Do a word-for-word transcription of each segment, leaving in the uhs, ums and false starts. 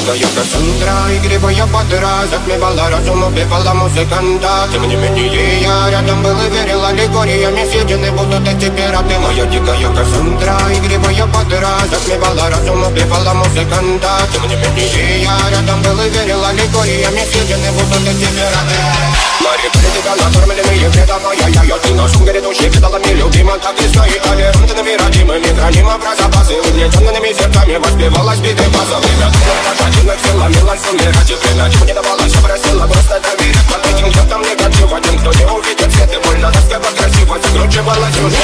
дикая Кассандра, игривая подра, затмевала разум, убивала музыканта. Тем не менее я рядом был и верил аллегориями, съедены будут эти пираты. Моя дикая Кассандра, игривая подра, затмевала разум, убивала музыканта. Тем не менее я рядом был и верил аллегориями, съедены будут эти пираты. Мари критика, накормленные предом, ай-яй-яй, ты нашим грядущий предалами любима, так и стоит толерантными, родимыми, хранимо про запасы, угнетенными сердцами воспевалась биты база. Время пошатинок сила, милость умирать и время, чего не давалось, просила просто доверять. Под этим где-то негатив, один, кто не увидит свет и больно, тоска красиво, закручивала сюжет.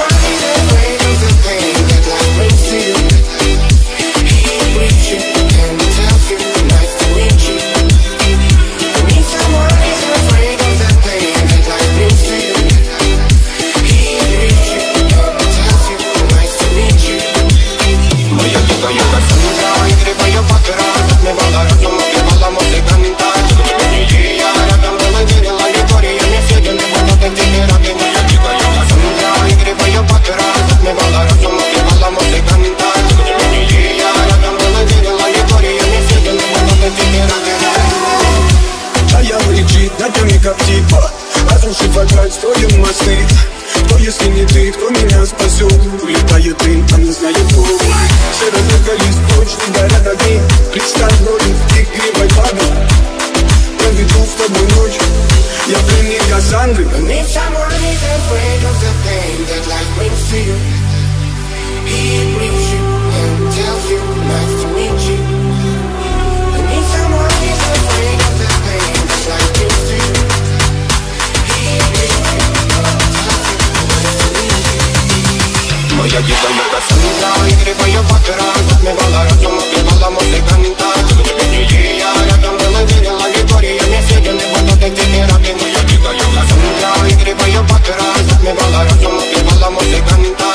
Разрушив опять, строим мосты. Кто, если не ты, кто меня спасет? Улетает дым, а не знает кто. Все разыгрались, точно горят огни. Представь роли игривой бабы. Проведу с тобой ночь, я пленник Кассандры. If someone is afraid of the pain that life brings to you, he brings you and tells you nice to meet you. And if someone is afraid of the pain that life brings to you, моя дикая Кассандра, игривая подра, затмевала разум, убивала музыканта. Тем не менее я рядом был и верил аллегориями, съедены будут эти пираты. Моя дикая Кассандра, игривая подра, затмевала разум, убивала музыканта.